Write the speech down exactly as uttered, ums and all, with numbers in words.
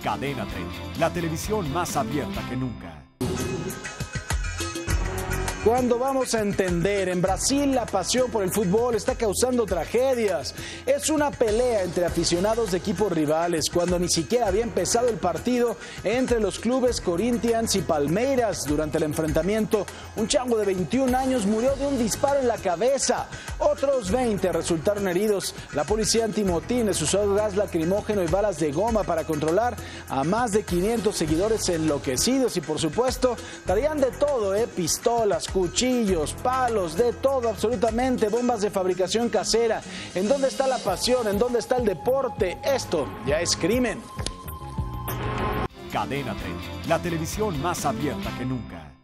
Cadena treinta, la televisión más abierta que nunca. ¿Cuándo vamos a entender? En Brasil la pasión por el fútbol está causando tragedias. Es una pelea entre aficionados de equipos rivales cuando ni siquiera había empezado el partido entre los clubes Corinthians y Palmeiras. Durante el enfrentamiento, un chango de veintiún años murió de un disparo en la cabeza. Otros veinte resultaron heridos. La policía antimotines usó gas lacrimógeno y balas de goma para controlar a más de quinientos seguidores enloquecidos y, por supuesto, traían de todo, ¿eh? Pistolas, cuchillos, palos, de todo, absolutamente, bombas de fabricación casera. ¿En dónde está la pasión? ¿En dónde está el deporte? Esto ya es crimen. Cadena treinta, la televisión más abierta que nunca.